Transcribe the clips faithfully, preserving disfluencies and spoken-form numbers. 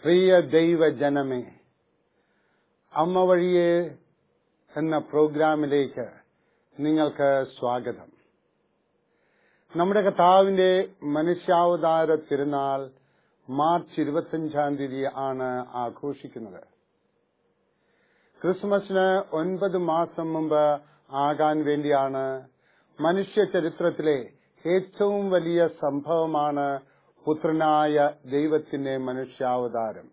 പ്രിയ ദൈവജനമേ, അമ്മ വഴിയെ എന്ന പ്രോഗ്രാമിലേക്ക് നിങ്ങൾക്ക് സ്വാഗതം. നമ്മുടെ കർത്താവിന്റെ മനുഷ്യാവതാര തിരുനാൾ മാർച്ച് ഇരുപത്തിയഞ്ചാം തീയതി ആണ് ആഘോഷിക്കുന്നത്. ക്രിസ്മസിന് ഒൻപത് മാസം മുമ്പ് ആകാൻ വേണ്ടിയാണ് മനുഷ്യ ചരിത്രത്തിലെ ഏറ്റവും വലിയ സംഭവമാണ് പുത്രനായ ദൈവത്തിന്റെ മനുഷ്യാവതാരം.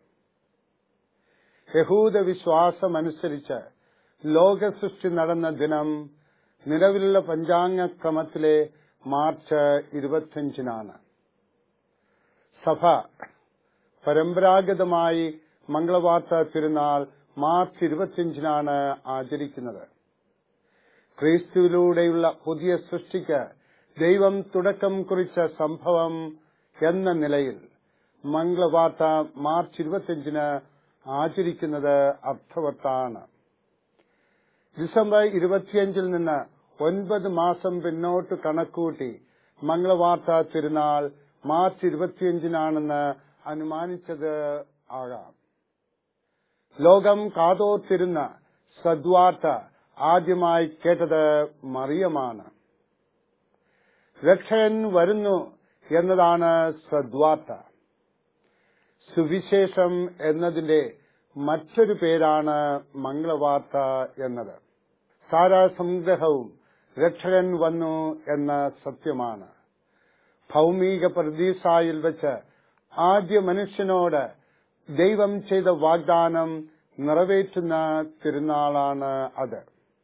യഹൂദ വിശ്വാസമനുസരിച്ച് ലോകസൃഷ്ടി നടന്ന ദിനം നിലവിലുള്ള പഞ്ചാംഗ ക്രമത്തിലെ മാർച്ച് ഇരുപത്തിയഞ്ചിനാണ്. സഭ പരമ്പരാഗതമായി മംഗളവാർത്ത തിരുനാൾ മാർച്ച് ഇരുപത്തിയഞ്ചിനാണ് ആചരിക്കുന്നത്. ക്രിസ്തുവിലൂടെയുള്ള പുതിയ സൃഷ്ടിക്ക് ദൈവം തുടക്കം കുറിച്ച സംഭവം എന്ന നിലയിൽ മംഗളവാർത്ത മാർച്ച് ഇരുപത്തിയഞ്ചിന് ആചരിക്കുന്നത് അർത്ഥവത്താണ്. ഡിസംബർ ഇരുപത്തിയഞ്ചിൽ നിന്ന് ഒൻപത് മാസം പിന്നോട്ട് കണക്കൂട്ടി മംഗളവാർത്ത തിരുനാൾ മാർച്ച് ഇരുപത്തിയഞ്ചിനാണെന്ന് അനുമാനിച്ചത് ആകാം. ലോകം കാതോർത്തിരുന്ന സദ്വാർത്ത ആദ്യമായി കേട്ടത് മറിയമാണ്. രക്ഷകൻ വരുന്നു എന്നതാണ് സദ്വാർത്ത. സുവിശേഷം എന്നതിന്റെ മറ്റൊരു പേരാണ് മംഗളവാർത്ത എന്നത്. സാരാസംഗ്രഹവും രക്ഷകൻ വന്നു എന്ന സത്യമാണ്. ഭൗമിക പർദീസായിൽ വെച്ച് ആദ്യ മനുഷ്യനോട് ദൈവം ചെയ്ത വാഗ്ദാനം നിറവേറ്റുന്ന തിരുനാളാണ് അത്.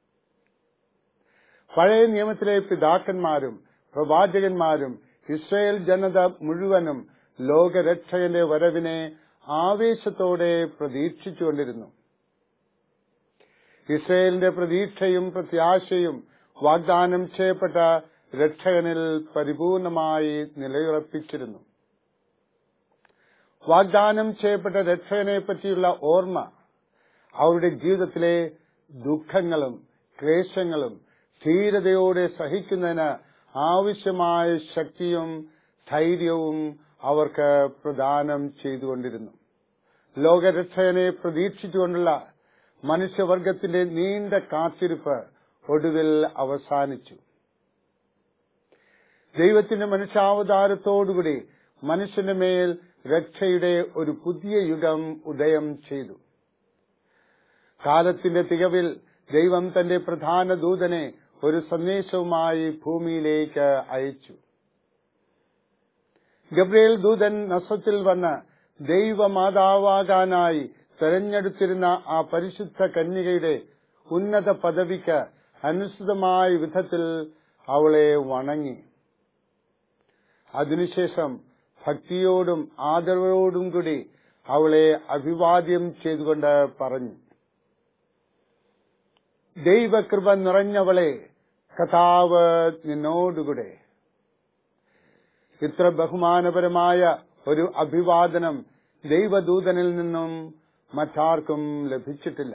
പഴയ നിയമത്തിലെ പിതാക്കന്മാരും പ്രവാചകന്മാരും ഇസ്രായേൽ ജനത മുഴുവനും ലോകരക്ഷകന്റെ വരവിനെ ആവേശത്തോടെ പ്രതീക്ഷിച്ചുകൊണ്ടിരുന്നു. ഇസ്രായേലിന്റെ പ്രതീക്ഷയും പ്രത്യാശയും വാഗ്ദാനം ചെയ്യപ്പെട്ട രക്ഷകനിൽ പരിപൂർണമായി നിലയുറപ്പിച്ചിരുന്നു. വാഗ്ദാനം ചെയ്യപ്പെട്ട രക്ഷകനെ പറ്റിയുള്ള ഓർമ്മ അവരുടെ ജീവിതത്തിലെ ദുഃഖങ്ങളും ക്ലേശങ്ങളും ധീരതയോടെ സഹിക്കുന്നതിന് ആവശ്യമായ ശക്തിയും ധൈര്യവും അവർക്ക് പ്രദാനം ചെയ്തുകൊണ്ടിരുന്നു. ലോകരക്ഷകനെ പ്രതീക്ഷിച്ചുകൊണ്ടുള്ള മനുഷ്യവർഗത്തിന്റെ നീണ്ട കാത്തിരിപ്പ് ഒടുവിൽ അവസാനിച്ചു. ദൈവത്തിന്റെ മനുഷ്യാവതാരത്തോടുകൂടി മനുഷ്യന്റെ മേൽ രക്ഷയുടെ ഒരു പുതിയ യുഗം ഉദയം ചെയ്തു. കാലത്തിന്റെ തികവിൽ ദൈവം തന്റെ പ്രധാന ദൂതനെ ഒരു സന്ദേശവുമായി ഭൂമിയിലേക്ക് അയച്ചു. ഗബ്രിയേൽ ദൂതൻ നസ്രത്തിൽ വന്ന് ദൈവമാതാവാകാനായി തെരഞ്ഞെടുത്തിരുന്ന ആ പരിശുദ്ധ കന്യകയുടെ ഉന്നത പദവിക്ക് അനുസൃതമായ വിധത്തിൽ അവളെ വണങ്ങി. അതിനുശേഷം ഭക്തിയോടും ആദരവോടും കൂടി അവളെ അഭിവാദ്യം ചെയ്തുകൊണ്ട് പറഞ്ഞു, ദൈവകൃപ നിറഞ്ഞവളെ, കർത്താവ് നിന്നോടുകൂടെ. ഇത്ര ബഹുമാനപരമായ ഒരു അഭിവാദനം ദൈവദൂതനിൽ നിന്നും മറ്റാർക്കും ലഭിച്ചിട്ടില്ല.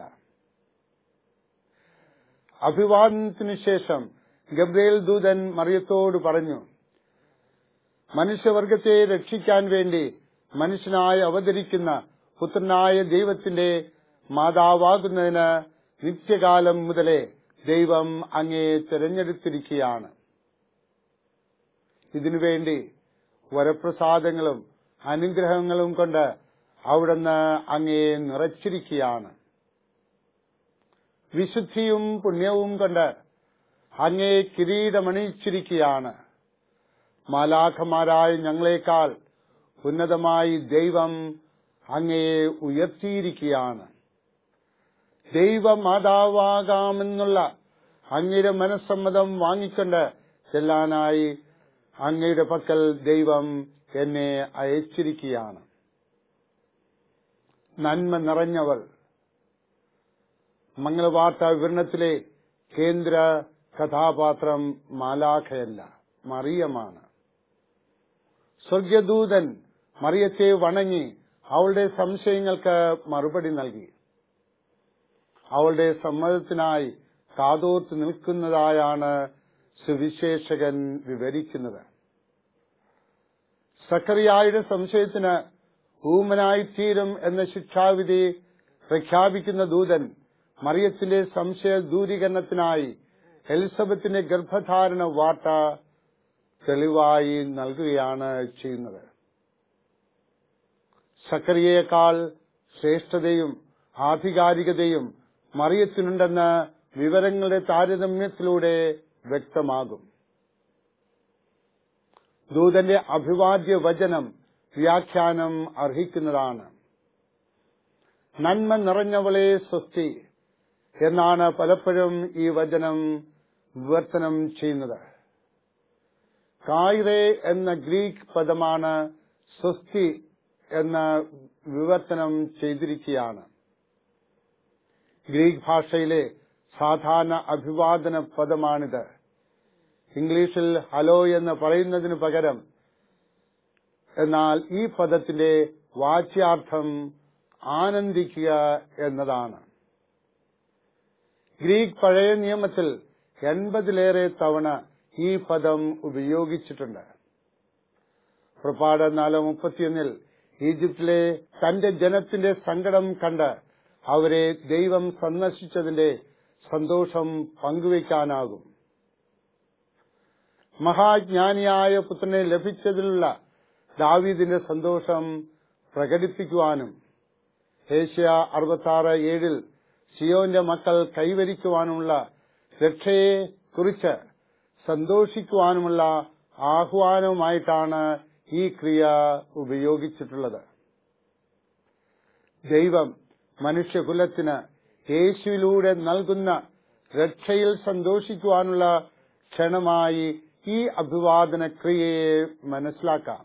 അഭിവാദനത്തിനു ശേഷം ഗബ്രിയേൽ ദൂതൻ മറിയത്തോട് പറഞ്ഞു, മനുഷ്യവർഗത്തെ രക്ഷിക്കാൻ വേണ്ടി മനുഷ്യനായി അവതരിക്കുന്ന പുത്രനായ ദൈവത്തിന്റെ മാതാവാകുന്നതിന് നിത്യകാലം മുതലേ ദൈവം അങ്ങയെ തിരഞ്ഞെടുത്തിരിക്കുകയാണ്. ഇതിനുവേണ്ടി വരപ്രസാദങ്ങളും അനുഗ്രഹങ്ങളും കൊണ്ട് അവിടുന്ന് അങ്ങയെ നിറച്ചിരിക്കുകയാണ്. വിശുദ്ധിയും പുണ്യവും കൊണ്ട് അങ്ങയെ കിരീടമണിയിച്ചിരിക്കുകയാണ്. മാലാഖമാരായ ഞങ്ങളെക്കാൾ ഉന്നതമായി ദൈവം അങ്ങയെ ഉയർത്തിയിരിക്കുകയാണ്. ദൈവമാതാവാകാമെന്നുള്ള അങ്ങയുടെ മനസ്സമ്മതം വാങ്ങിക്കൊണ്ട് ചെല്ലാനായി അങ്ങയുടെ പക്കൽ ദൈവം എന്നെ അയച്ചിരിക്കുകയാണ്. നന്മ നിറഞ്ഞവൾ മംഗളവാർത്ത വിവരണത്തിലെ കേന്ദ്ര കഥാപാത്രം മാലാഖയല്ല, മറിയമാണ്. സ്വർഗദൂതൻ മറിയത്തെ വണങ്ങി അവളുടെ സംശയങ്ങൾക്ക് മറുപടി നൽകി. അവളുടെ സമ്മതത്തിനായി കാതോർത്ത് നിൽക്കുന്നതായാണ് സുവിശേഷകൻ വിവരിക്കുന്നത്. സക്കറിയായുടെ സംശയത്തിന് ഊമനായിത്തീരും എന്ന ശിക്ഷാവിധി പ്രഖ്യാപിക്കുന്ന ദൂതൻ മറിയത്തിന്റെ സംശയ ദൂരീകരണത്തിനായി എലിസബത്തിന്റെ ഗർഭധാരണ വാർത്ത തെളിവായി നൽകുകയാണ് ചെയ്യുന്നത്. സക്കറിയയേക്കാൾ ശ്രേഷ്ഠതയും ആധികാരികതയും മറിയത്തിനുണ്ടെന്ന് വിവരങ്ങളുടെ താരതമ്യത്തിലൂടെ വ്യക്തമാകും. ദൂതന്റെ അഭിവാദ്യ വചനം വ്യാഖ്യാനം അർഹിക്കുന്നതാണ്. നന്മ നിറഞ്ഞവളെ സ്വസ്തി എന്നാണ് പലപ്പോഴും ഈ വചനം വിവർത്തനം ചെയ്യുന്നത്. കായിറെ എന്ന ഗ്രീക്ക് പദമാണ് സ്വസ്തി എന്ന വിവർത്തനം ചെയ്തിരിക്കുകയാണ്. ഗ്രീക്ക് ഭാഷയിലെ സാധാരണ അഭിവാദന പദമാണിത്. ഇംഗ്ലീഷിൽ ഹലോ എന്ന് പറയുന്നതിനു പകരം എന്നാൽ ഈ പദത്തിന്റെ വാച്യാർത്ഥം ആനന്ദിക്കുക എന്നതാണ്. ഗ്രീക്ക് പഴയ നിയമത്തിൽ എൺപതിലേറെ തവണ ഈ പദം ഉപയോഗിച്ചിട്ടുണ്ട്. പുറപ്പാട് നാല് മുപ്പത്തിയൊന്നിൽ ഈജിപ്തിലെ തന്റെ ജനത്തിന്റെ സങ്കടം കണ്ട് അവരെ ദൈവം സന്ദർശിച്ചതിന്റെ സന്തോഷം പങ്കുവയ്ക്കാനാകും. മഹാജ്ഞാനിയായ പുത്രനെ ലഭിച്ചതിലുള്ള ദാവീദിന്റെ സന്തോഷം പ്രകടിപ്പിക്കുവാനും ഏഷ്യ അറുപത്താറ് ഏഴിൽ സിയോന്റെ മക്കൾ കൈവരിക്കുവാനുമുള്ള രക്ഷയെ കുറിച്ച് സന്തോഷിക്കുവാനുമുള്ള ആഹ്വാനവുമായിട്ടാണ് ഈ ക്രിയ ഉപയോഗിച്ചിട്ടുള്ളത്. ദൈവം മനുഷ്യകുലത്തിന് യേശുവിലൂടെ നൽകുന്ന രക്ഷയിൽ സന്തോഷിക്കുവാനുള്ള ക്ഷണമായി ഈ അഭിവാദന ക്രിയയെ മനസ്സിലാക്കാം.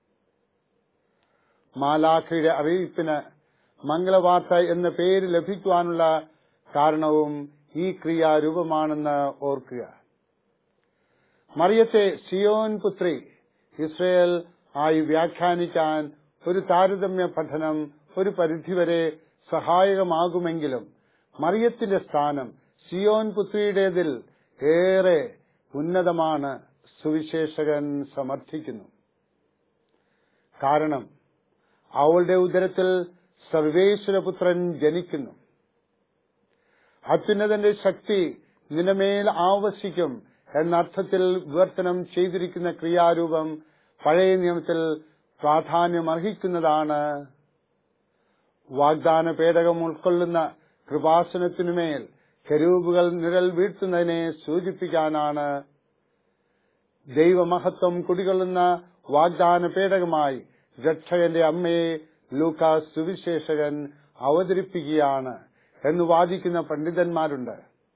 മാലാഖയുടെ അറിയിപ്പിന് മംഗളവാർത്ത എന്ന പേര് ലഭിക്കുവാനുള്ള കാരണവും ഈ ക്രിയാരൂപമാണെന്ന് ഓർക്കുക. മറിയത്തെ സിയോൻ പുത്രി ഇസ്രയേൽ ആയി വ്യാഖ്യാനിക്കാൻ ഒരു താരതമ്യ പഠനം ഒരു പരിധിവരെ സഹായകമാകുമെങ്കിലും മറിയത്തിന്റെ സ്ഥാനം സിയോൻ പുത്രിയുടേതിൽ ഏറെ ഉന്നതമാണ് സുവിശേഷകൻ സമർത്ഥിക്കുന്നു. കാരണം അവളുടെ ഉദരത്തിൽ സർവേശ്വരപുത്രൻ ജനിക്കുന്നു. അത്യുന്നതന്റെ ശക്തി നിലമേൽ ആവസിക്കും എന്നർത്ഥത്തിൽ വിവർത്തനം ചെയ്തിരിക്കുന്ന ക്രിയാരൂപം പഴയ നിയമത്തിൽ പ്രാധാന്യമർഹിക്കുന്നതാണ്. വാഗ്ദാന പേടകം ഉൾക്കൊള്ളുന്ന കൃപാസനത്തിനുമേൽ കെരൂബുകൾ നിഴൽ വീഴ്ത്തുന്നതിനെ സൂചിപ്പിക്കാനാണ് ദൈവമഹത്വം കുടികൊള്ളുന്ന വാഗ്ദാന പേടകമായി രക്ഷകന്റെ അമ്മയെ ലൂക്കാസ് സുവിശേഷകൻ അവതരിപ്പിക്കുകയാണ് എന്ന് വാദിക്കുന്ന പണ്ഡിതന്മാരുണ്ട്.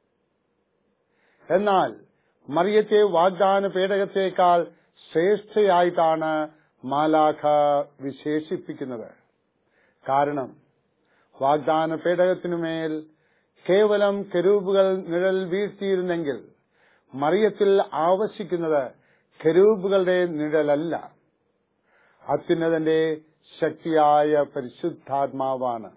എന്നാൽ മറിയത്തെ വാഗ്ദാന പേടകത്തേക്കാൾ ശ്രേഷ്ഠയായിട്ടാണ് മാലാഖ വിശേഷിപ്പിക്കുന്നത്. കാരണം വാഗ്ദാന പേടകത്തിനുമേൽ കേവലം കെരൂബുകൾ നിഴൽ വീഴ്ത്തിയിരുന്നെങ്കിൽ മറിയത്തിൽ ആവശിക്കുന്നത് കെരൂബുകളുടെ നിഴലല്ല, അത്യുന്നതന്റെ ശക്തിയായ പരിശുദ്ധാത്മാവാണ്.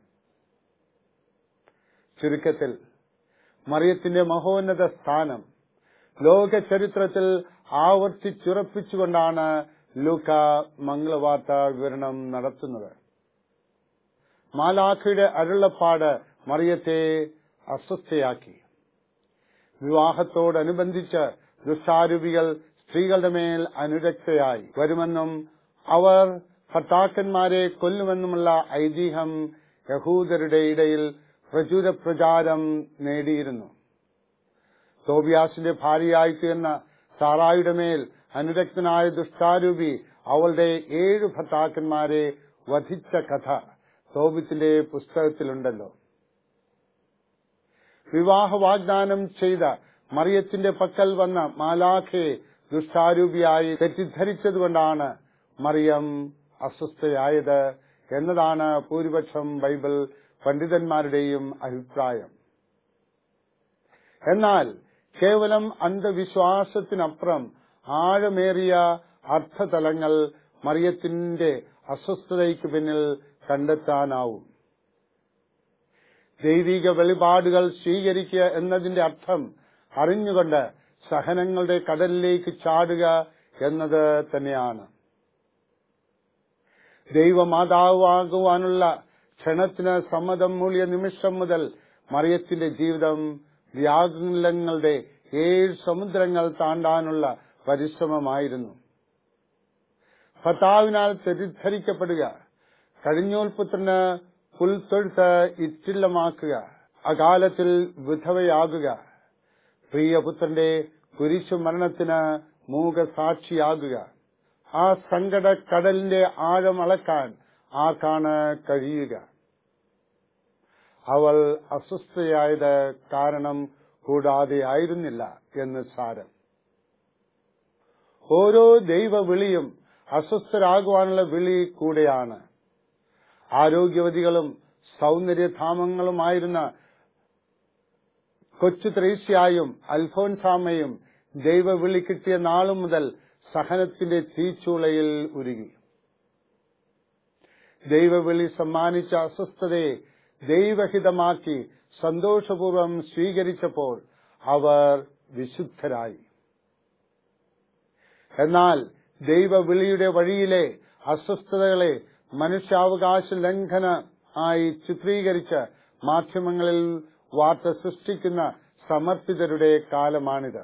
ചുരുക്കത്തിൽ മറിയത്തിന്റെ മഹോന്നത സ്ഥാനം ലോക ചരിത്രത്തിൽ ആവർത്തിച്ചുറപ്പിച്ചുകൊണ്ടാണ് ലൂക്ക മംഗളവാർത്ത വിവരണം നടത്തുന്നത്. മാലാഖയുടെ അരുളപ്പാട് മറിയത്തെ അസ്വസ്ഥയാക്കി. വിവാഹത്തോടനുബന്ധിച്ച് ദുഷ്ടാരൂപികൾ സ്ത്രീകളുടെ മേൽ അനുരക്തയായി വരുമെന്നും അവർ ഭർത്താക്കന്മാരെ കൊല്ലുമെന്നുമുള്ള ഐതിഹ്യം യഹൂദരുടെ ഇടയിൽ പ്രചുര പ്രചാരം നേടിയിരുന്നു. തോബിയാസിന്റെ ഭാര്യയായി തീർന്ന സാറായുടെ മേൽ അനുരക്തനായ ദുഷ്ടാരൂപി അവളുടെ ഏഴു ഭർത്താക്കന്മാരെ വധിച്ച കഥ തോബിത്തിന്റെ പുസ്തകത്തിലുണ്ടല്ലോ. വിവാഹ വാഗ്ദാനം ചെയ്ത മറിയത്തിന്റെ പക്കൽ വന്ന മാലാഖയെ ദുഷ്ടാരൂപിയായി തെറ്റിദ്ധരിച്ചതുകൊണ്ടാണ് മറിയം അസ്വസ്ഥയായത് എന്നതാണ് ഭൂരിപക്ഷം ബൈബിൾ പണ്ഡിതന്മാരുടെയും അഭിപ്രായം. എന്നാൽ കേവലം അന്ധവിശ്വാസത്തിനപ്പുറം ആഴമേറിയ അർത്ഥതലങ്ങൾ മറിയത്തിന്റെ അസ്വസ്ഥതയ്ക്ക് പിന്നിൽ കണ്ടെത്താനാവും. ദൈവിക വെളിപാടുകൾ സ്വീകരിക്കുക എന്നതിന്റെ അർത്ഥം അറിഞ്ഞുകൊണ്ട് സഹനങ്ങളുടെ കടലിലേക്ക് ചാടുക എന്നത് തന്നെയാണ്. ദൈവമാതാവാകുവാനുള്ള ക്ഷണത്തിന് സമ്മതം മൂളിയ നിമിഷം മുതൽ മറിയത്തിന്റെ ജീവിതം വ്യാകുലങ്ങളുടെ ഏഴ് സമുദ്രങ്ങൾ താണ്ടാനുള്ള പരിശ്രമമായിരുന്നു. ഭർത്താവിനാൽ തെറ്റിദ്ധരിക്കപ്പെടുക, കഴിഞ്ഞൂൽ പുത്രന് പുൽത്തൊഴുത്ത് ഇറ്റില്ലമാക്കുക, അകാലത്തിൽ വിധവയാകുക, പ്രിയപുത്രന്റെ കുരിശു മരണത്തിന് മൂകസാക്ഷിയാകുക. ആ സങ്കട കടലിന്റെ ആഴം അളക്കാൻ ആർക്കാണ് കഴിയുക? അവൾ അസ്വസ്ഥയായത് കാരണം കൂടാതെ ആയിരുന്നില്ല എന്ന് സാരം. ഓരോ ദൈവവിളിയും അസ്വസ്ഥരാകുവാനുള്ള വിളി കൂടെയാണ്. ആരോഗ്യവതികളും സൗന്ദര്യധാമങ്ങളുമായിരുന്ന കൊച്ചു ത്രേസ്യായും അൽഫോൻസാമയും ദൈവവിളി കിട്ടിയ നാളു മുതൽ സഹനത്തിന്റെ തീച്ചൂളയിൽ ഉരുകി. ദൈവവിളി സമ്മാനിച്ച അസ്വസ്ഥതയെ ദൈവഹിതമാക്കി സന്തോഷപൂർവ്വം സ്വീകരിച്ചപ്പോൾ അവർ വിശുദ്ധരായി. എന്നാൽ ദൈവവിളിയുടെ വഴിയിലെ അസ്വസ്ഥതകളെ മനുഷ്യാവകാശ ലംഘന ആയി ചിത്രീകരിച്ച് മാധ്യമങ്ങളിൽ വാർത്ത സൃഷ്ടിക്കുന്ന സമർപ്പിതരുടെ കാലമാണിത്.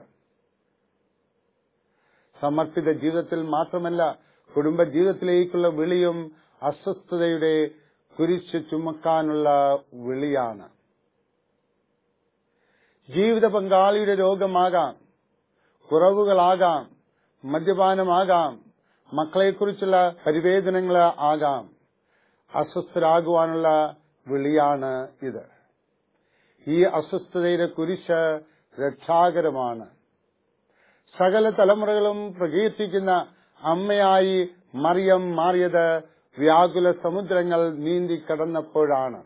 സമർപ്പിത ജീവിതത്തിൽ മാത്രമല്ല, കുടുംബജീവിതത്തിലേക്കുള്ള വിളിയും അസ്വസ്ഥതയുടെ കുരിശ് ചുമക്കാനുള്ള വിളിയാണ്. ജീവിത പങ്കാളിയുടെ രോഗമാകാം, കുറവുകളാകാം, മദ്യപാനമാകാം, മക്കളെക്കുറിച്ചുള്ള പരിവേദനങ്ങൾ ആകാം. അസ്വസ്ഥരാകുവാനുള്ള വിളിയാണ് ഇത്. ഈ അസ്വസ്ഥതയുടെ കുരിശ് രക്ഷാകരമാണ്. സകല തലമുറകളും പ്രകീർത്തിക്കുന്ന അമ്മയായി മറിയം മാറിയത് വ്യാകുല സമുദ്രങ്ങൾ നീന്തി കടന്നപ്പോഴാണ്.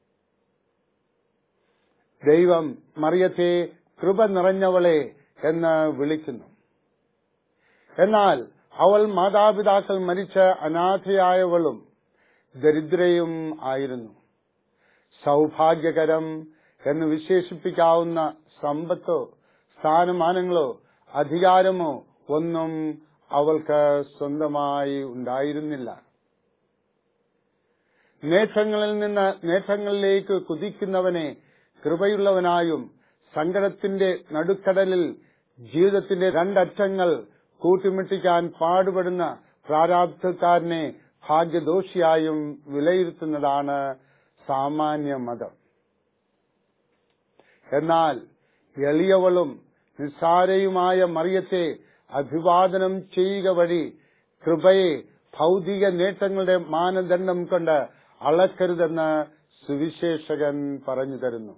ദൈവം മറിയത്തെ കൃപ നിറഞ്ഞവളെ എന്ന് വിളിക്കുന്നു. എന്നാൽ അവൾ മാതാപിതാക്കൾ മരിച്ച അനാഥയായവളും ദരിദ്രയും ആയിരുന്നു. സൗഭാഗ്യകരം എന്ന് വിശേഷിപ്പിക്കാവുന്ന സമ്പത്തോ സ്ഥാനമാനങ്ങളോ അധികാരമോ ഒന്നും അവൾക്ക് സ്വന്തമായി ഉണ്ടായിരുന്നില്ല. നേട്ടങ്ങളിൽ നിന്ന് നേട്ടങ്ങളിലേക്ക് കുതിക്കുന്നവനെ കൃപയുള്ളവനായും സങ്കടത്തിന്റെ നടുക്കടലിൽ ജീവിതത്തിന്റെ രണ്ടറ്റങ്ങൾ കൂട്ടിമുട്ടിക്കാൻ പാടുപെടുന്ന പ്രാരാബ്ധക്കാരനെ ഭാഗ്യദോഷിയായും വിലയിരുത്തുന്നതാണ് സാമാന്യ മതം. എന്നാൽ എളിയവളും നിസ്സാരയുമായ മറിയത്തെ അഭിവാദനം ചെയ്യുക വഴി കൃപയെ ഭൗതിക നേട്ടങ്ങളുടെ മാനദണ്ഡം കൊണ്ട് അളക്കരുതെന്ന് സുവിശേഷകൻ പറഞ്ഞു തരുന്നു.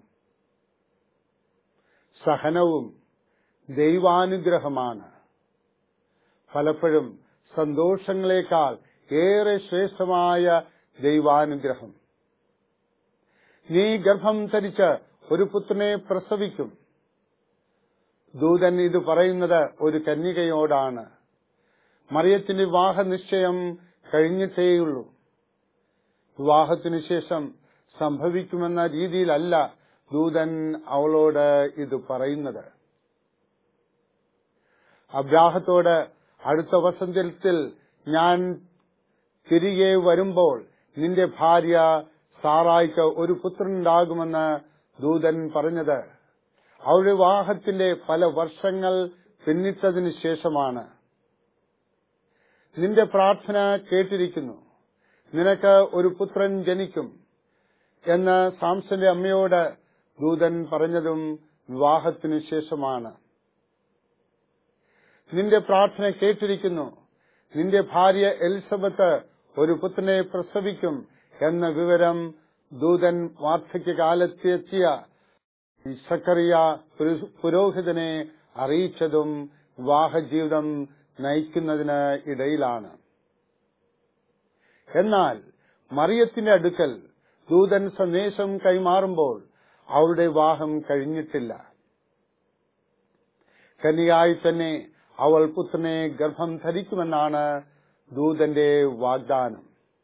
സഹനവും ദൈവാനുഗ്രഹമാണ്. പലപ്പോഴും സന്തോഷങ്ങളെക്കാൾ ഏറെ ശ്രേഷ്ഠമായ ദൈവാനുഗ്രഹം. നീ ഗർഭം ധരിച്ച് ഒരു പുത്രനെ പ്രസവിക്കും. ദൂതൻ ഇത് പറയുന്നത് ഒരു കന്യകയോടാണ്. മറിയത്തിന്റെ വിവാഹ നിശ്ചയം കഴിഞ്ഞിട്ടേയുള്ളൂ. വിവാഹത്തിനു ശേഷം സംഭവിക്കുമെന്ന രീതിയിലല്ല ദൂതൻ അവളോട് ഇത് പറയുന്നത്. അബ്രാഹത്തോട് അടുത്ത വസന്തത്തിൽ ഞാൻ തിരികെ വരുമ്പോൾ നിന്റെ ഭാര്യ സാറായിക്ക് ഒരു പുത്രനുണ്ടാകുമെന്ന് ദൂതൻ പറഞ്ഞത് അവരുടെ വിവാഹത്തിന്റെ പല വർഷങ്ങൾ പിന്നിട്ടതിനു ശേഷമാണ്. നിന്റെ പ്രാർത്ഥന കേട്ടിരിക്കുന്നു, നിനക്ക് ഒരു പുത്രൻ ജനിക്കും എന്ന് സാംസന്റെ അമ്മയോട് ദൂതൻ പറഞ്ഞതും വിവാഹത്തിനു ശേഷമാണ്. നിന്റെ പ്രാർത്ഥന കേട്ടിരിക്കുന്നു, നിന്റെ ഭാര്യ എലിസബത്ത് ഒരു പുത്രനെ പ്രസവിക്കും എന്ന വിവരം ദൂതൻ വാർദ്ധക്യകാലത്തെത്തിയ സക്കറിയ പുരോഹിതനെ അറിയിച്ചതും വിവാഹജീവിതം നയിക്കുന്നതിന് ഇടയിലാണ്. എന്നാൽ മറിയത്തിന്റെ അടുക്കൽ ദൂതൻ സന്ദേശം കൈമാറുമ്പോൾ അവളുടെ വിവാഹം കഴിഞ്ഞിട്ടില്ല. കന്യയായി തന്നെ അവൾ പുത്രനെ ഗർഭം ധരിക്കുമെന്നാണ് ദൂതന്റെ വാഗ്ദാനം.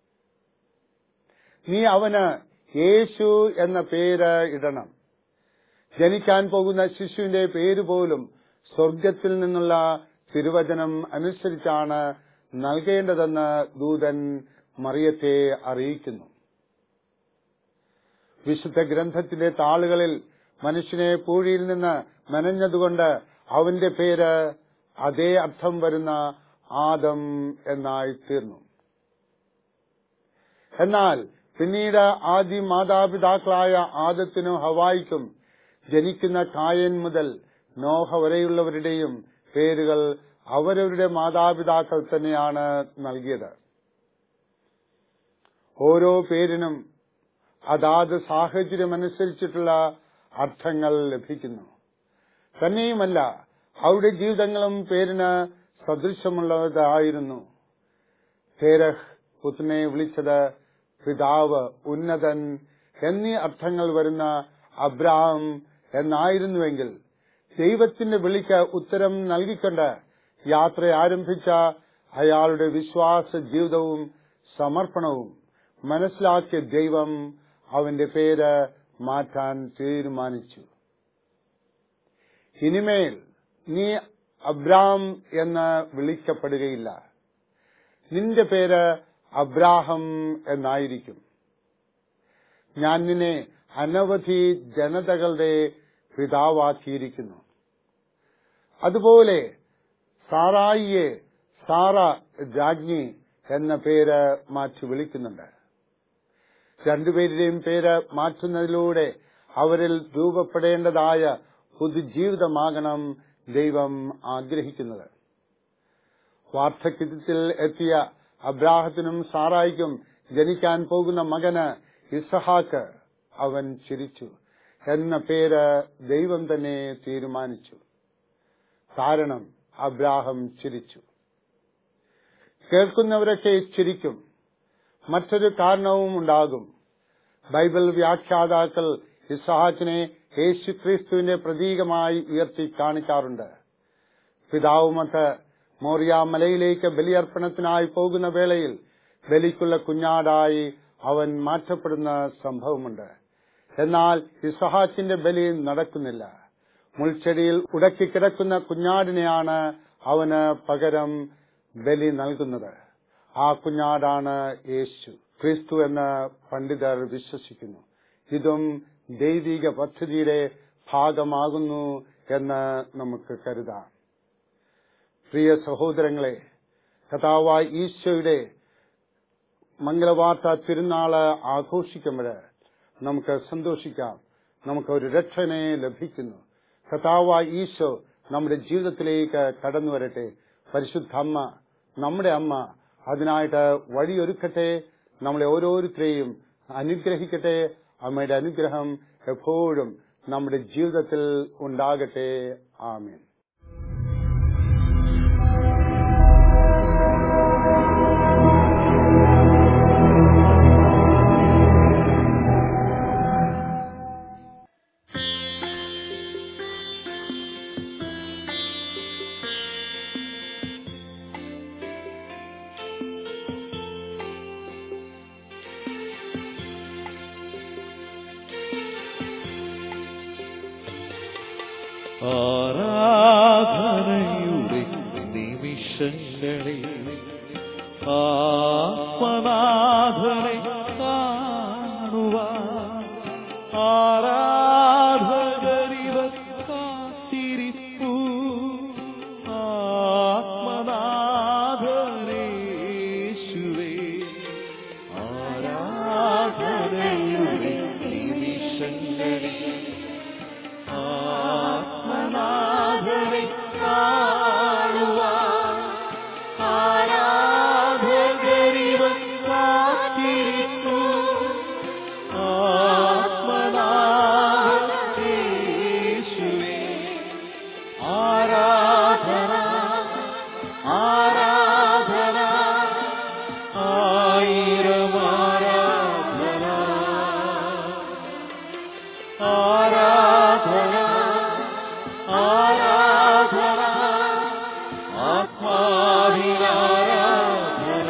നീ അവന് യേശു എന്ന പേര് ഇടണം. ജനിക്കാൻ പോകുന്ന ശിശുവിന്റെ പേര് പോലും സ്വർഗത്തിൽ നിന്നുള്ള തിരുവചനം അനുസരിച്ചാണ് നൽകേണ്ടതെന്ന് ദൂതൻ മറിയത്തെ അറിയിക്കുന്നു. വിശുദ്ധ ഗ്രന്ഥത്തിന്റെ താളുകളിൽ മനുഷ്യനെ പൂഴിയിൽ നിന്ന് മെനഞ്ഞതുകൊണ്ട് അവന്റെ പേര് അതേ അർത്ഥം വരുന്ന ആദം എന്നായി തീർന്നു. എന്നാൽ പിന്നീട് ആദി മാതാപിതാക്കളായ ആദത്തിനും ഹവായിക്കും ജനിക്കുന്ന കായൻ മുതൽ നോഹ വരെയുള്ളവരുടെയും പേരുകൾ അവരവരുടെ മാതാപിതാക്കൾ തന്നെയാണ് നൽകിയത്. ഓരോ പേരിനും അതാത് സാഹചര്യമനുസരിച്ചിട്ടുള്ള അർത്ഥങ്ങൾ ലഭിക്കുന്നു. തന്നെയുമല്ല, അവരുടെ ജീവിതങ്ങളും പേരിന് സദൃശമുള്ളതായിരുന്നു. തേരഹ് പുത്രനെ വിളിച്ചത് പിതാവ്, ഉന്നതൻ എന്നീ അർത്ഥങ്ങൾ വരുന്ന അബ്രാം എന്നായിരുന്നുവെങ്കിൽ ദൈവത്തിന്റെ വിളിക്ക് ഉത്തരം നൽകിക്കൊണ്ട് യാത്ര ആരംഭിച്ച അയാളുടെ വിശ്വാസ ജീവിതവും സമർപ്പണവും മനസ്സിലാക്കിയ ദൈവം അവന്റെ പേര് മാറ്റാൻ തീരുമാനിച്ചു. ഇനിമേൽ നീ അബ്രാം എന്ന് വിളിക്കപ്പെടുകയില്ല, നിന്റെ പേര് അബ്രാഹം എന്നായിരിക്കും. ഞാൻ നിന്നെ അനവധി ജനതകളുടെ പിതാവാക്കിയിരിക്കുന്നു. അതുപോലെ സാറായിയെ സാറ രാജ്ഞി എന്ന പേര് മാറ്റി വിളിക്കുന്നുണ്ട്. രണ്ടുപേരുടെയും പേര് മാറ്റുന്നതിലൂടെ അവരിൽ രൂപപ്പെടേണ്ടതായ പുതുജീവിതമാകണം ദൈവം ആഗ്രഹിക്കുന്നത്. വാർദ്ധക്യത്തിൽ എത്തിയ അബ്രാഹത്തിനും സാറായിക്കും ജനിക്കാൻ പോകുന്ന മകന് ഇസഹാക്ക് അവൻ ചിരിച്ചു എന്ന പേര് ദൈവം തന്നെ തീരുമാനിച്ചു. കാരണം അബ്രാഹം ചിരിച്ചു. കേൾക്കുന്നവരൊക്കെ ചിരിക്കും. മറ്റൊരു കാരണവും ഉണ്ടാകും. ബൈബിൾ വ്യാഖ്യാതാക്കൾ ഇസഹാക്കിനെ യേശുക്രിസ്തുവിന്റെ പ്രതീകമായി ഉയർത്തി കാണിക്കാറുണ്ട്. പിതാവുമൊത്ത് മോറിയ മലയിലേക്ക് ബലിയർപ്പണത്തിനായി പോകുന്ന വേളയിൽ ബലിക്കുള്ള കുഞ്ഞാടായി അവൻ മാറ്റപ്പെടുന്ന സംഭവമുണ്ട്. എന്നാൽ ഇസഹാക്കിന്റെ ബലി നടക്കുന്നില്ല. മുൾച്ചെടിയിൽ ഉടക്കിക്കിടക്കുന്ന കുഞ്ഞാടിനെയാണ് അവന് പകരം ബലി നൽകുന്നത്. ആ കുഞ്ഞാടാണ് യേശു ക്രിസ്തു എന്ന് പണ്ഡിതർ വിശ്വസിക്കുന്നു. ഇതും ദൈവിക പദ്ധതിയുടെ ഭാഗമാകുന്നു എന്ന് നമുക്ക് കരുതാം. പ്രിയ സഹോദരങ്ങളെ, കർത്താവായ ഈശോയുടെ മംഗളവാർത്ത തിരുനാള് ആഘോഷിക്കുമ്പോൾ നമുക്ക് സന്തോഷിക്കാം. നമുക്ക് ഒരു രക്ഷനെ ലഭിക്കുന്നു. കർത്താവായ ഈശോ നമ്മുടെ ജീവിതത്തിലേക്ക് കടന്നു വരട്ടെ. പരിശുദ്ധ അമ്മ, നമ്മുടെ അമ്മ, അതിനായിട്ട് വഴിയൊരുക്കട്ടെ. നമ്മളെ ഓരോരുത്തരെയും അനുഗ്രഹിക്കട്ടെ. അമ്മയുടെ അനുഗ്രഹം എപ്പോഴും നമ്മുടെ ജീവിതത്തിൽ ഉണ്ടാകട്ടെ. ആമേൻ. ആരാധനയുടെ നിമിഷങ്ങളിൽ ആത്മനാഥനെ കാണുവാൻ ആരാധകരിവർ കാത്തിരിപ്പു. ആത്മനാഥനേശുവേ, ആരാധനയുടെ നിമിഷങ്ങളിൽ ആത്മനാഥനെ കാണുവാൻ ആരാധകരിവർ കാത്തിരിപ്പു. ആത്മനാഥനേശുവേ, ആരാധന ആരാധന ആയിരം ആരാധന ആരാധന ആരാധന ആത്മാവിനാരാധന.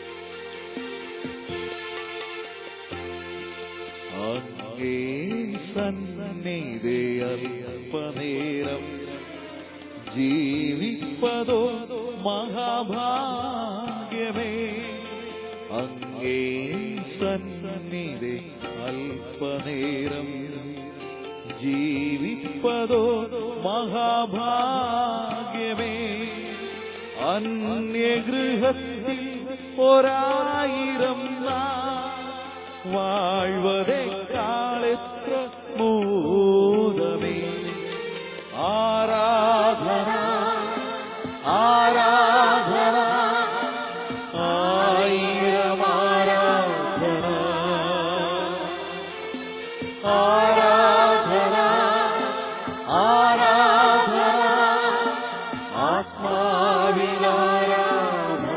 അങ്ങേ സന്നിധി അല്പനേരം ജീവിപ്പതോ മഹാഭാഗ്യമേ. അങ്ങേ സന്നിധി അല്പനേരം ജീവിപ്പതോ മഹാഭാഗ്യമേ. അന്യഗൃഹത്തിൽ ഒരായിരം വാഴ്വതേക്കാളെത്ര മോദമേ. ആരാധന ആരാധന ആയിരം ആരാധന ആരാധന ആരാധന ആത്മാവിലാരാധന.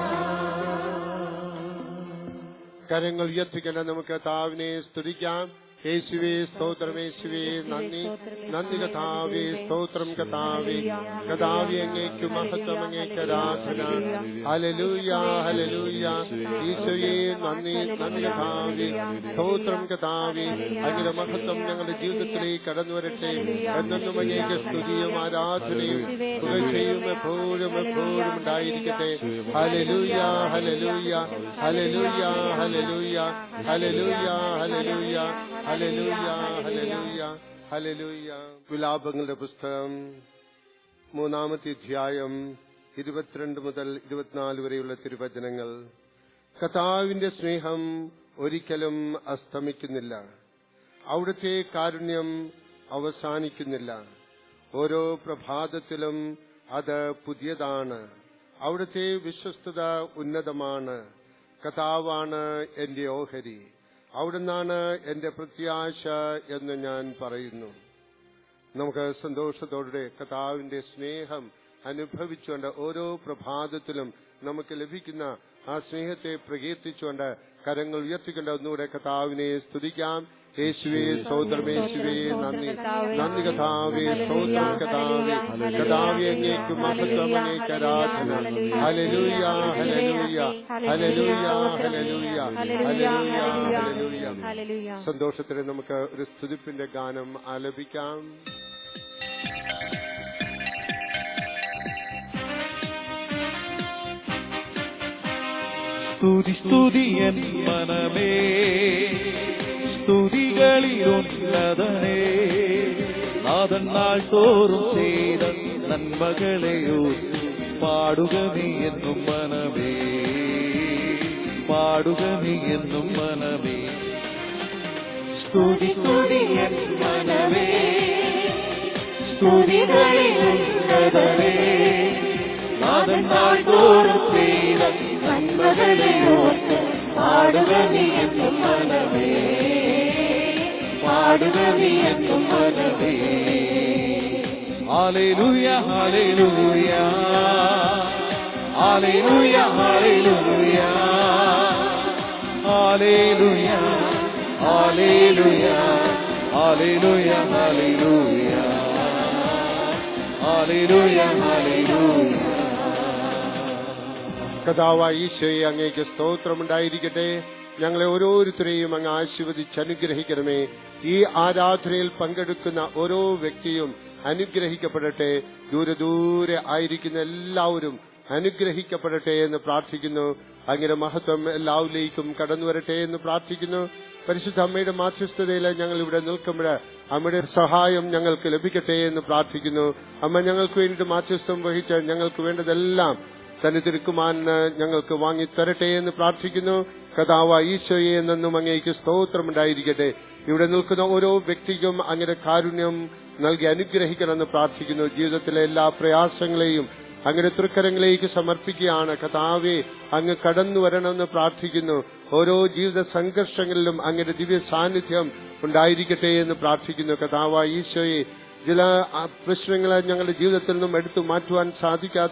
കരങ്ങൾ ഉയർത്തിക്കൊണ്ട് നമുക്ക് കർത്താവിനെ സ്തുതിക്കാം. യേശുവേ സ്തോത്രം, യേശുവേ നന്ദി, നന്ദി കർത്താവേ, സ്തോത്രം കർത്താവേ. കർത്താവേ അങ്ങേക്ക് മഹത്വം, അങ്ങേക്ക് ആരാധന. ഹല്ലേലൂയ ഹല്ലേലൂയ. ഈശോയെ നന്ദി, നന്ദി കർത്താവേ, സ്തോത്രം കർത്താവേ. അങ്ങയുടെ മഹത്വം ഞങ്ങളുടെ ജീവിതത്തിലേക്ക് കടന്നു വരട്ടെ. എന്നെന്നും അങ്ങേക്ക് സ്തുതിയും ആരാധനയും പുകഴ്ചയും എപ്പോഴും എപ്പോഴും ഉണ്ടായിരിക്കട്ടെ. ഹല്ലേലൂയ ഹല്ലേലൂയ ഹല്ലേലൂയ ഹല്ലേലൂയ ഹല്ലേലൂയ ഹല്ലേലൂയ ഹല്ലേലൂയ ഹല്ലേലൂയ ഹല്ലേലൂയ. വിലാപങ്ങളുടെ പുസ്തകം മൂന്നാമത്തെ അധ്യായം ഇരുപത്തിരണ്ട് മുതൽ ഇരുപത്തിനാല് വരെയുള്ള തിരുവചനങ്ങൾ. കർത്താവിന്റെ സ്നേഹം ഒരിക്കലും അസ്തമിക്കുന്നില്ല, അവിടുത്തെ കാരുണ്യം അവസാനിക്കുന്നില്ല. ഓരോ പ്രഭാതത്തിലും അത് പുതിയതാണ്. അവിടുത്തെ വിശ്വസ്തത ഉന്നതമാണ്. കർത്താവാണ് എന്റെ ഓഹരി, അവിടുന്നാണ് എന്റെ പ്രത്യാശ എന്ന് ഞാൻ പറയുന്നു. നമുക്ക് സന്തോഷത്തോടെ കർത്താവിന്റെ സ്നേഹം അനുഭവിച്ചുകൊണ്ട് ഓരോ പ്രഭാതത്തിലും നമുക്ക് ലഭിക്കുന്ന ആ സ്നേഹത്തെ പ്രകീർത്തിച്ചുകൊണ്ട് കരങ്ങൾ ഉയർത്തിക്കൊണ്ട് ഒന്നുകൂടെ കർത്താവിനെ സ്തുതിക്കാം. യേശുവേ സ്തോത്രം, യേശുവേ നന്ദി, നന്ദി കർത്താവേ, സ്തോത്രം കർത്താവേ. കർത്താവേ അങ്ങേക്ക് മഹത്വം, അങ്ങേക്ക് ആരാധന. ഹല്ലേലൂയ ഹല്ലേലൂയ ഹല്ലേലൂയ ഹല്ലേലൂയ ഹല്ലേലൂയ ഹല്ലേലൂയ. സന്തോഷത്തിന് നമുക്ക് ഒരു സ്തുതിപ്പിന്റെ ഗാനം ആലപിക്കാം. സ്തുതി സ്തുതി എൻ മനമേ, സ്തുതികളിലുന്നതനേ. നാഥൻ നാൾ തോറും ചെയ്ത നന്മകളെയോ പാടുക നീ എന്നും മനമേ, പാടുക നീ എന്നും മനമേ. സ്തുതി സ്തുതി എൻ മനമേ, സ്തുതികളിലുന്നതനേ. നാഥൻ നാൾ തോറും ചെയ്ത നന്മകളെയോ പാടുക നീ എന്നും മനമേ, പാടുക നീ എന്നും മനമേ. ഹല്ലേലൂയ ഹല്ലേലൂയ ഹല്ലേലൂയ ഹല്ലേലൂയ ഹല്ലേലൂയ ഹല്ലേലൂയ ഹല്ലേലൂയ ഹല്ലേലൂയ ഹല്ലേലൂയ ഹല്ലേലൂയ. കർത്താവായ ഈശോയെ അങ്ങേക്ക് സ്തോത്രമുണ്ടായിരിക്കട്ടെ. ഞങ്ങളെ ഓരോരുത്തരെയും അങ്ങ് ആശീർവദിച്ച് അനുഗ്രഹിക്കണമേ. ഈ ആരാധനയിൽ പങ്കെടുക്കുന്ന ഓരോ വ്യക്തിയും അനുഗ്രഹിക്കപ്പെടട്ടെ. ദൂരെ ദൂരെ ആയിരിക്കുന്ന എല്ലാവരും അനുഗ്രഹിക്കപ്പെടട്ടെ എന്ന് പ്രാർത്ഥിക്കുന്നു. അങ്ങയുടെ മഹത്വം എല്ലാവരിലേക്കും കടന്നു വരട്ടെ എന്ന് പ്രാർത്ഥിക്കുന്നു. പരിശുദ്ധ അമ്മയുടെ മാധ്യസ്ഥതയിൽ ഞങ്ങൾ ഇവിടെ നിൽക്കുമ്പോൾ അമ്മയുടെ സഹായം ഞങ്ങൾക്ക് ലഭിക്കട്ടെ എന്ന് പ്രാർത്ഥിക്കുന്നു. അമ്മ ഞങ്ങൾക്ക് വേണ്ടി മാധ്യസ്ഥം വഹിച്ച് ഞങ്ങൾക്ക് വേണ്ടതെല്ലാം തന്നെ തിരുക്കുമാന് ഞങ്ങൾക്ക് വാങ്ങിത്തരട്ടെ എന്ന് പ്രാർത്ഥിക്കുന്നു. കർത്താവ് ഈശോയെ എന്നും അങ്ങേക്ക് സ്തോത്രമുണ്ടായിരിക്കട്ടെ. ഇവിടെ നിൽക്കുന്ന ഓരോ വ്യക്തിക്കും അങ്ങയുടെ കാരുണ്യം നൽകി അനുഗ്രഹിക്കണമെന്ന് പ്രാർത്ഥിക്കുന്നു. ജീവിതത്തിലെ എല്ലാ പ്രയാസങ്ങളെയും അങ്ങയുടെ തൃക്കരങ്ങളിലേക്ക് സമർപ്പിക്കുകയാണ്. കർത്താവേ, അങ്ങ് കടന്നു വരണമെന്ന് പ്രാർത്ഥിക്കുന്നു. ഓരോ ജീവിത സംഘർഷങ്ങളിലും അങ്ങയുടെ ദിവ്യ സാന്നിധ്യം ഉണ്ടായിരിക്കട്ടെ എന്ന് പ്രാർത്ഥിക്കുന്നു. കർത്താവ് ഈശോയെ, ചില പ്രശ്നങ്ങളെ ഞങ്ങളുടെ ജീവിതത്തിൽ നിന്നും എടുത്തു മാറ്റുവാൻ സാധിക്കാത്ത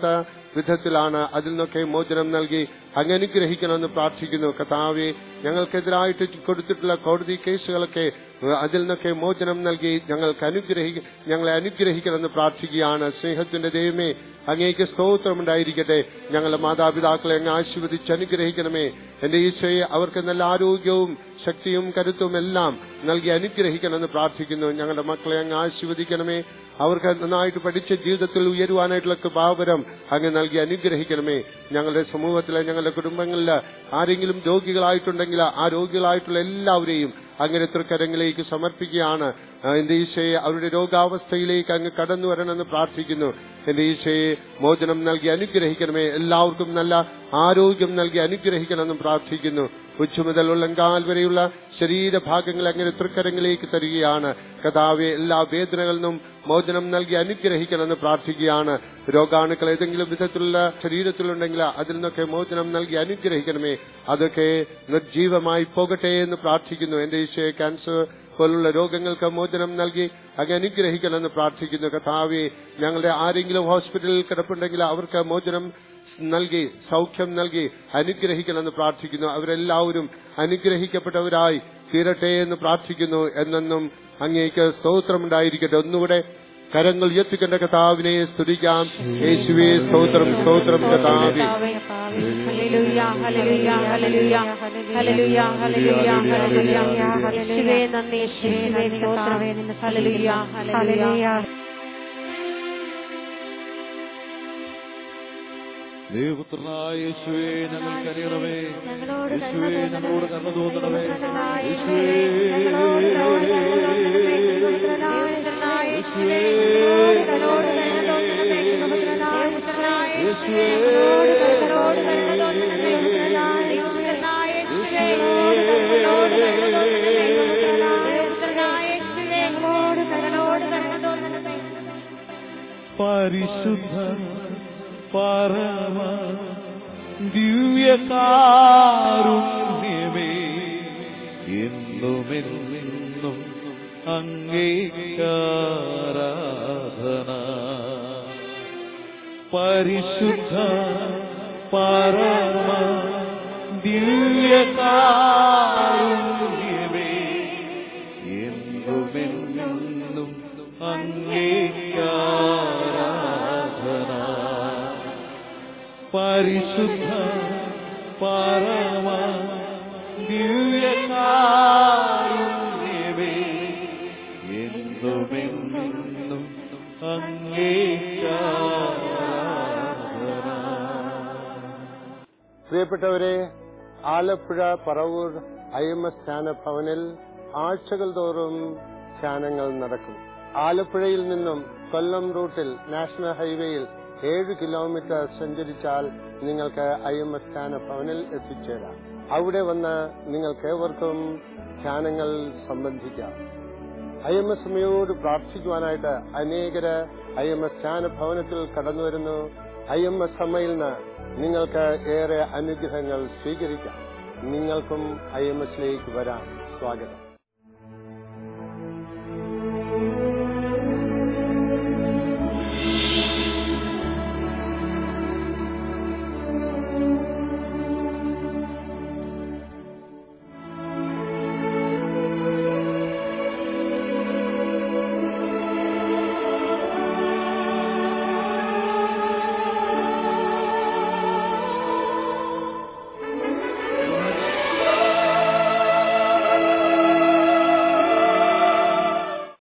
വിധത്തിലാണ് അതിൽ നിന്നൊക്കെ മോചനം നൽകി അങ്ങ് അനുഗ്രഹിക്കണമെന്ന് പ്രാർത്ഥിക്കുന്നു. കർത്താവേ, ഞങ്ങൾക്കെതിരായിട്ട് കൊടുത്തിട്ടുള്ള കോടതി കേസുകളൊക്കെ അതിൽ നിന്നൊക്കെ മോചനം നൽകി ഞങ്ങൾക്ക് അനുഗ്രഹി ഞങ്ങളെ അനുഗ്രഹിക്കണമെന്ന് പ്രാർത്ഥിക്കുകയാണ്. സ്നേഹത്തിന്റെ ദൈവമേ, അങ്ങേക്ക് സ്തോത്രമുണ്ടായിരിക്കട്ടെ. ഞങ്ങളുടെ മാതാപിതാക്കളെ അങ്ങ് ആശീർവദിച്ച് അനുഗ്രഹിക്കണമേ. എന്റെ ഈശോയെ, അവർക്ക് നല്ല ആരോഗ്യവും ശക്തിയും കരുത്തും എല്ലാം നൽകി അനുഗ്രഹിക്കണമെന്ന് പ്രാർത്ഥിക്കുന്നു. ഞങ്ങളുടെ മക്കളെ അങ്ങ് ആശീർവദിക്കണമേ. അവർക്ക് നന്നായിട്ട് പഠിച്ച ജീവിതത്തിൽ ഉയരുവാനായിട്ടുള്ള കൃപാവരം അങ്ങ് നൽകി അനുഗ്രഹിക്കണമേ. ഞങ്ങളുടെ സമൂഹത്തിലെ ഞങ്ങളുടെ കുടുംബങ്ങളിൽ ആരെങ്കിലും രോഗികളായിട്ടുണ്ടെങ്കിൽ ആ രോഗികളായിട്ടുള്ള എല്ലാവരെയും അങ്ങനെ തൃക്കരങ്ങളിലേക്ക് സമർപ്പിക്കുകയാണ്. എന്റെ ഈശോയെ, അവരുടെ രോഗാവസ്ഥയിലേക്ക് അങ്ങ് കടന്നു വരണമെന്ന് പ്രാർത്ഥിക്കുന്നു. എന്റെ ഈശോയെ, മോചനം നൽകി അനുഗ്രഹിക്കണമേ. എല്ലാവർക്കും നല്ല ആരോഗ്യം നൽകി അനുഗ്രഹിക്കണമെന്നും പ്രാർത്ഥിക്കുന്നു. ഉച്ച മുതൽ ഉള്ളങ്കാൽ വരെയുള്ള ശരീരഭാഗങ്ങൾ അങ്ങനെ തൃക്കരങ്ങളിലേക്ക് തരികയാണ്. കർത്താവേ, എല്ലാ വേദനകളിൽ നിന്നും മോചനം നൽകി അനുഗ്രഹിക്കണമെന്ന് പ്രാർത്ഥിക്കുകയാണ്. രോഗാണുക്കൾ ഏതെങ്കിലും വിധത്തിലുള്ള ശരീരത്തിലുണ്ടെങ്കിൽ അതിൽ നിന്നൊക്കെ മോചനം നൽകി അനുഗ്രഹിക്കണമേ. അതൊക്കെ നിർജീവമായി പോകട്ടെ എന്ന് പ്രാർത്ഥിക്കുന്നു. എന്റെ ഈശോയെ, ക്യാൻസർ പോലുള്ള രോഗങ്ങൾക്ക് മോചനം നൽകി അങ്ങ് അനുഗ്രഹിക്കണമെന്ന് പ്രാർത്ഥിക്കുന്നു. കർത്താവേ, ഞങ്ങളുടെ ആരെങ്കിലും ഹോസ്പിറ്റലിൽ കിടപ്പുണ്ടെങ്കിൽ അവർക്ക് മോചനം നൽകി സൗഖ്യം നൽകി അനുഗ്രഹിക്കണമെന്ന് പ്രാർത്ഥിക്കുന്നു. അവരെല്ലാവരും അനുഗ്രഹിക്കപ്പെട്ടവരായി തീരട്ടെ എന്ന് പ്രാർത്ഥിക്കുന്നു. എന്നെന്നും അങ്ങേക്ക് സ്തോത്രമുണ്ടായിരിക്കട്ടെ. ഒന്നുകൂടെ കരങ്ങൾ ഉയർത്തിക്കേണ്ട കർത്താവിനെ സ്തുതിക്കാം. യേശുവേ, സ്തോത്രം സ്തോത്രം കർത്താവേ. ഹല്ലേലൂയ ഹല്ലേലൂയ ഹല്ലേലൂയ ഹല്ലേലൂയ ഹല്ലേലൂയ ഹല്ലേലൂയ യേശുവേ നന്ദി യേശുവേ സ്തോത്രം ഹല്ലേലൂയ ഹല്ലേലൂയ. ദൈവപുത്രനായ യേശുവേ, ഞങ്ങൾക്ക് അറിയണമേ. യേശുവേ, ഞങ്ങളോട് കരുണ തോന്നണമേ. യേശുവേ, യേശുവേ, പരിശുദ്ധ പരമ ദിവ്യകാരുണ്യമേ, എന്നുമെന്നും അങ്ങേക്കാരാധന. പരിശുദ്ധ പരമ ദിവ്യകാരുണ്യമേ, എന്നുമെന്നും അങ്ങേക്കാരാധന. പരിശുദ്ധ പരമ ദിവ്യകാരുണ്യമേ, എന്നുമെന്നും അങ്ങേക്കാരാധന. പ്രിയപ്പെട്ടവരെ, Alappuzha Paravur I M S ധ്യാനഭവനിൽ ആഴ്ചകൾ തോറും ധ്യാനങ്ങൾ നടക്കും. ആലപ്പുഴയിൽ നിന്നും കൊല്ലം റൂട്ടിൽ നാഷണൽ ഹൈവേയിൽ ഏഴ് കിലോമീറ്റർ സഞ്ചരിച്ചാൽ നിങ്ങൾക്ക് ഐ എം എസ് ധ്യാനഭവനിൽ എത്തിച്ചേരാം. അവിടെ വന്ന് നിങ്ങൾക്ക് ഏവർക്കും ധ്യാനങ്ങൾ സംബന്ധിക്കാം. ഐ എം എസ് അമ്മയോട് പ്രാർത്ഥിക്കുവാനായിട്ട് അനേകര് ഐ എം എസ് ധ്യാനഭവനത്തിൽ കടന്നു വരുന്നു. ഐ എം എസ് അമ്മയിൽ നിന്ന് നിങ്ങൾക്ക് ഏറെ അനുഗ്രഹങ്ങൾ സ്വീകരിക്കാം. നിങ്ങൾക്കും ഐ എം എസിലേക്ക് വരാൻ സ്വാഗതം.